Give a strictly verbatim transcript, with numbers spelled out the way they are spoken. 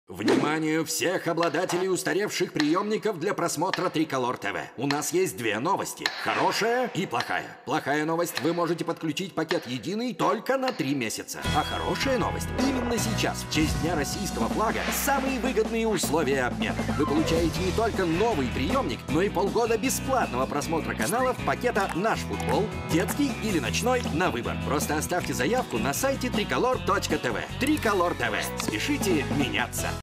Вниманию всех обладателей устаревших приемников для просмотра Триколор ТВ. У нас есть две новости. Хорошая и плохая. Плохая новость: вы можете подключить пакет единый только на три месяца. А хорошая новость: именно сейчас, в честь Дня российского флага, самые выгодные условия обмена. Вы получаете не только новый приемник, но и полгода бесплатного просмотра каналов пакета «Наш футбол», детский или ночной на выбор. Просто оставьте заявку на сайте триколор точка тв. Триколор ТВ. Спешите меняться.